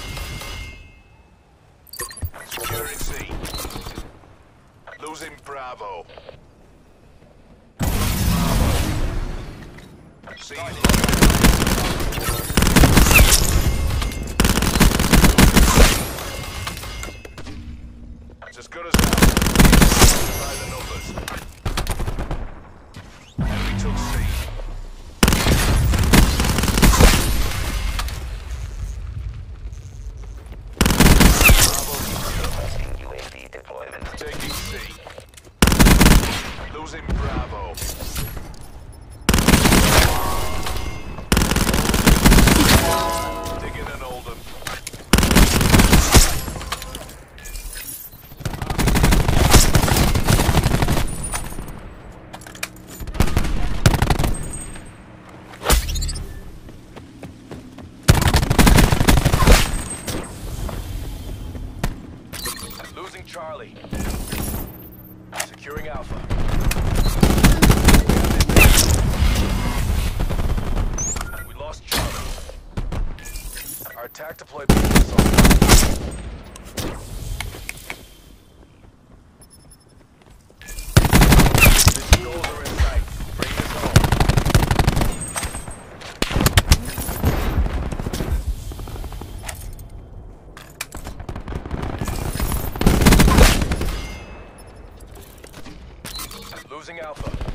Securing C. Losing Bravo. C. It's as good as out. Try the numbers. Enemy took C. UAV deployment. Taking C. Losing Bravo. Digging an Oldham. Losing Charlie. Securing Alpha. We lost Charlie. Our attack deployment is on. The goals are in sight. Bring this home. Losing Alpha.